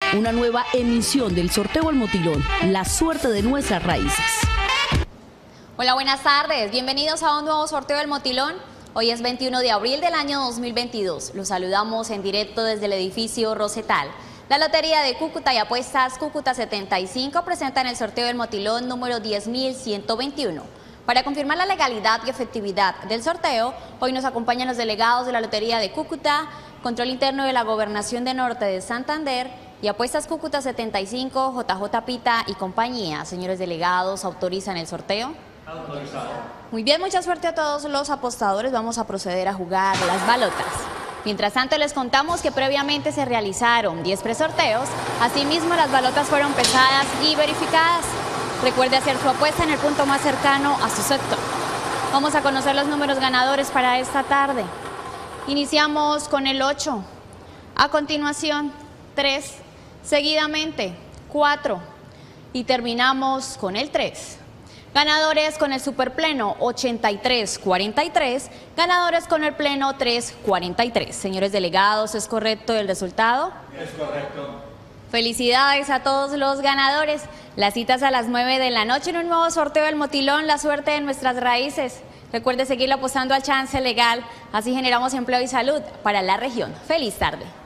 una nueva emisión del sorteo El Motilón, la suerte de nuestras raíces. Hola, buenas tardes. Bienvenidos a un nuevo sorteo del Motilón. Hoy es 21 de abril del año 2022. Los saludamos en directo desde el edificio Rosetal. La Lotería de Cúcuta y Apuestas Cúcuta 75 presentan el sorteo del Motilón número 10.121. Para confirmar la legalidad y efectividad del sorteo, hoy nos acompañan los delegados de la Lotería de Cúcuta, Control Interno de la Gobernación de Norte de Santander y Apuestas Cúcuta 75, JJ Pita y compañía. Señores delegados, ¿autorizan el sorteo? Autorizado. Muy bien, mucha suerte a todos los apostadores. Vamos a proceder a jugar las balotas. Mientras tanto, les contamos que previamente se realizaron 10 presorteos. Asimismo, las balotas fueron pesadas y verificadas. Recuerde hacer su apuesta en el punto más cercano a su sector. Vamos a conocer los números ganadores para esta tarde. Iniciamos con el 8. A continuación, 3. Seguidamente, 4. Y terminamos con el 3. Ganadores con el superpleno 83-43, ganadores con el pleno 3-43. Señores delegados, ¿es correcto el resultado? Es correcto. Felicidades a todos los ganadores. Las citas a las 9 de la noche en un nuevo sorteo del Motilón, la suerte de nuestras raíces. Recuerde seguir apostando al chance legal, así generamos empleo y salud para la región. Feliz tarde.